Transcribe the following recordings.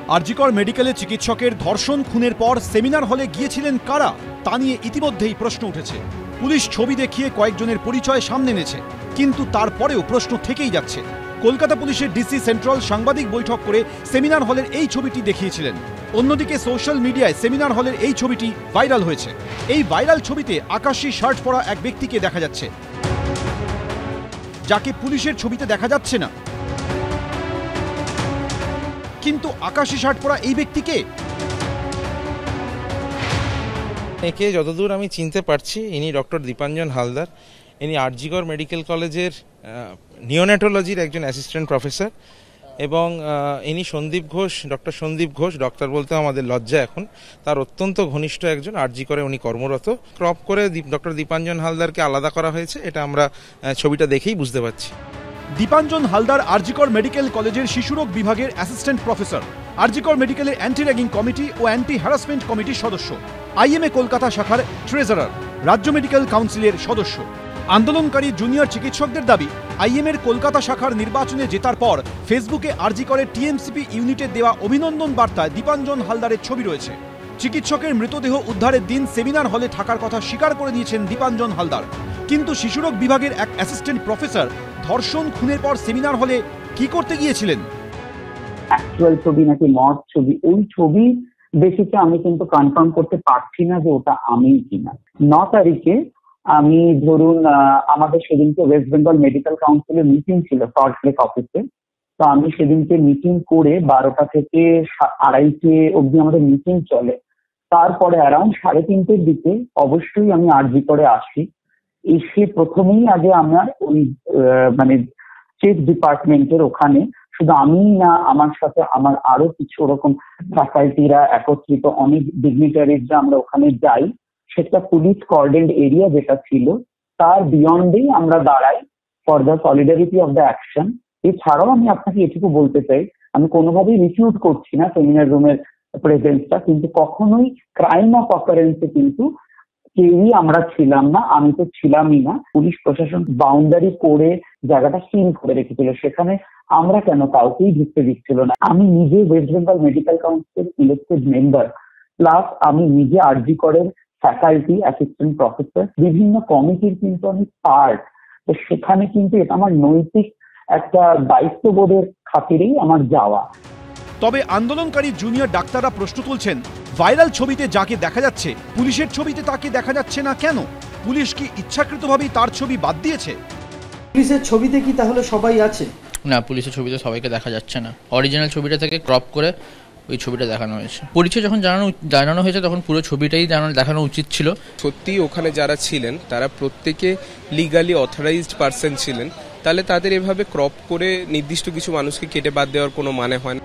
আরজিকর মেডিকেলে চিকিৎসকের ধর্ষণ খুনের পর সেমিনার হলে গিয়েছিলেন কারা তা নিয়ে ইতিমধ্যেই প্রশ্ন উঠেছে। পুলিশ ছবি দেখিয়ে কয়েকজনের পরিচয় সামনে এনেছে, কিন্তু তারপরেও প্রশ্ন থেকেই যাচ্ছে। কলকাতা পুলিশের ডিসি সেন্ট্রাল সাংবাদিক বৈঠক করে সেমিনার হলের এই ছবিটি দেখিয়েছিলেন। অন্যদিকে সোশ্যাল মিডিয়ায় সেমিনার হলের এই ছবিটি ভাইরাল হয়েছে। এই ভাইরাল ছবিতে আকাশী শার্ট পরা এক ব্যক্তিকে দেখা যাচ্ছে, যাকে পুলিশের ছবিতে দেখা যাচ্ছে না। কিন্তু আকাশী শার্ট পরা এই ব্যক্তিকে একে যতদূর আমি চিনতে পারছি, ইনি ডক্টর দীপাঞ্জন হালদার। ইনি আরজিকর মেডিকেল কলেজের নিওনেটোলজির একজন অ্যাসিস্ট্যান্ট প্রফেসর এবং ইনি সন্দীপ ঘোষ, ডক্টর সন্দীপ ঘোষ, ডক্টর বলতে আমাদের লজ্জা এখন, তার অত্যন্ত ঘনিষ্ঠ একজন। আরজিকরে উনি কর্মরত। ক্রপ করে ডক্টর দীপাঞ্জন হালদারকে আলাদা করা হয়েছে, এটা আমরা ছবিটা দেখেই বুঝতে পারছি। দীপাঞ্জন হালদার আরজিকর মেডিকেল কলেজের শিশুরোগ বিভাগের অ্যাসিস্ট্যান্ট প্রফেসর, আরজিকর মেডিকেলের অ্যান্টি র্যাগিং কমিটি ও অ্যান্টি হ্যারাসমেন্ট কমিটির সদস্য, আইএমএ কলকাতা শাখার ট্রেজারার, রাজ্য মেডিকেল কাউন্সিলের সদস্য। আন্দোলনকারী জুনিয়র চিকিৎসকদের দাবি, আইএমএর কলকাতা শাখার নির্বাচনে জেতার পর ফেসবুকে আরজিকরের টিএমসিপি ইউনিটের দেওয়া অভিনন্দন বার্তায় দীপাঞ্জন হালদারের ছবি রয়েছে। চিকিৎসকের মৃতদেহ উদ্ধারের দিন সেমিনার হলে থাকার কথা স্বীকার করে নিয়েছেন দীপাঞ্জন হালদার। কিন্তু শিশুরোগ বিভাগের এক অ্যাসিস্ট্যান্ট প্রফেসর ধর্ষণ খুনের পর সেমিনার হলে কি করতে গিয়েছিলেন? অ্যাকচুয়াল ছবি নাকি মড ছবি, ওই ছবি বেসিসে আমি কিন্তু কনফার্ম করতে পারছি না যে ওটা আমিই কিনা। 9 তারিখে আমি ধরুন আমাদের সেদিনকে ওয়েস্ট বেঙ্গল মেডিকেল কাউন্সিলের মিটিং ছিল সল্ট লেক অফিসে। তো আমি সেদিনকে মিটিং করে 12টা থেকে 2:30 অবধি আমাদের মিটিং চলে। তারপরে অ্যারাউন্ড 3:30-এর দিকে অবশ্যই আমি আরজিকরে আসি। এসে প্রথমেই আগে আমার ওই মানে চেক ডিপার্টমেন্টের ওখানে শুধু আমি না, আমার সাথে আমার আরো কিছু ওরকম ফ্যাকাল্টিরা একত্রিত অনেক ডিগনিটারিজরা আমরা ওখানে যাই। সেটা পুলিশ কর্ডেন্ড এরিয়া যেটা ছিল তার বিয়ন্ডেই আমরা দাঁড়াই for the solidarity of the action. এছাড়াও আমি আপনাকে এটুকু বলতে চাই, আমি কোনোভাবেই রিফিউট করছি না সেমিনার রুমের প্রেজেন্সটা, কিন্তু কখনোই ক্রাইম অফ অকারেন্সে কিন্তু কেউই আমরা ছিলাম না, আমি তো ছিলামই না। পুলিশ প্রশাসন বাউন্ডারি করে জায়গাটা সিল করে রেখেছিল, সেখানে আমরা কেন কাউকেই ঢুকতে দিচ্ছিল না। আমি নিজে West Bengal medical council elected member, plus আমি নিজে আরজিকরের ফ্যাকাল্টি, অ্যাসিস্ট্যান্ট প্রফেসর, বিভিন্ন কমিটির কিন্তু আমি পার্ট। তো সেখানে কিন্তু এটা আমার নৈতিক একটা দায়িত্ববোধের খাতিরেই আমার যাওয়া। তবে আন্দোলনকারী জুনিয়র ডাক্তাররা প্রশ্ন তুলছেন, ভাইরাল ছবিতে যাকে দেখা যাচ্ছে পুলিশের ছবিতে তাকে দেখা যাচ্ছে না কেন? পুলিশ কি ইচ্ছাকৃতভাবেই তার ছবি বাদ দিয়েছে? পুলিশের ছবিতে কি তাহলে সবাই আছে? না, পুলিশের ছবিতে সবাইকে দেখা যাচ্ছে না। অরিজিনাল ছবিটা থেকে ক্রপ করে ওই ছবিটা দেখানো হয়েছে। পরিচয় যখন জানানো হয়েছে তখন পুরো ছবিটাই দেখানো উচিত ছিল। সত্যি ওখানে যারা ছিলেন তারা প্রত্যেকে লিগালি অথরাইজড পারসন ছিলেন, তাহলে তাদের এভাবে ক্রপ করে নির্দিষ্ট কিছু মানুষকে কেটে বাদ দেওয়ার কোনো মানে হয় না।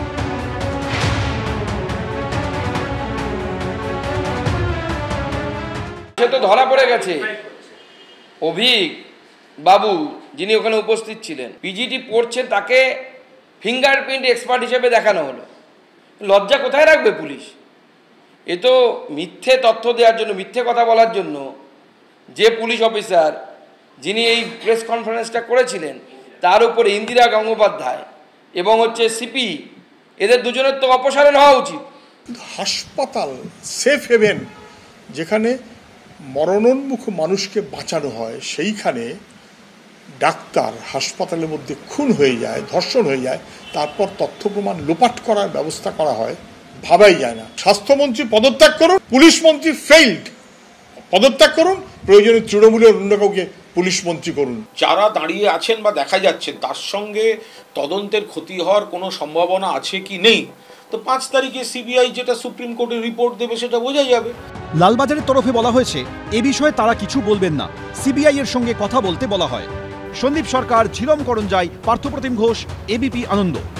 সে তো ধরা পড়ে গেছে। অভিক বাবু যিনি ওখানে উপস্থিত ছিলেন, পিজিটি পড়ছে, তাকে ফিঙ্গারপ্রিন্ট এক্সপার্ট হিসেবে দেখানো হলো। লজ্জা কোথায় রাখবে পুলিশ? এ তো মিথ্যে তথ্য দেওয়ার জন্য, মিথ্যে কথা বলার জন্য যে পুলিশ অফিসার যিনি এই প্রেস কনফারেন্সটা করেছিলেন, তার উপরে ইন্দিরা গঙ্গোপাধ্যায় এবং সিপি, এদের দুজনের তো অপসারণ হওয়া উচিত। হাসপাতাল সেফ হেভেন, যেখানে মরণোন্মুখ মানুষকে বাঁচানো হয়, সেইখানে ডাক্তার হাসপাতালের মধ্যে খুন হয়ে যায়, ধর্ষণ হয়ে যায়, তারপর তথ্য প্রমাণ লোপাট করার ব্যবস্থা করা হয়, ভাবাই যায় না। স্বাস্থ্যমন্ত্রী পদত্যাগ করুন, পুলিশ মন্ত্রী ফেইল্ড, পদত্যাগ করুন, প্রয়োজনে তৃণমূলের অন্য কাউকে পুলিশ মন্ত্রী করুন। যারা দাঁড়িয়ে আছেন বা দেখা যাচ্ছে তার সঙ্গে তদন্তের ক্ষতি হওয়ার কোনো সম্ভাবনা আছে কি নেই, তো 5 তারিখে সিবিআই যেটা সুপ্রিম কোর্টে রিপোর্ট দেবে সেটা বোঝা যাবে। লালবাজারের তরফে বলা হয়েছে এ বিষয়ে তারা কিছু বলবেন না, সিবিআই এর সঙ্গে কথা বলতে বলা হয়। সন্দীপ সরকার, ঝিলম করঞ্জাই, পার্থপ্রতিম ঘোষ, এবিপি আনন্দ।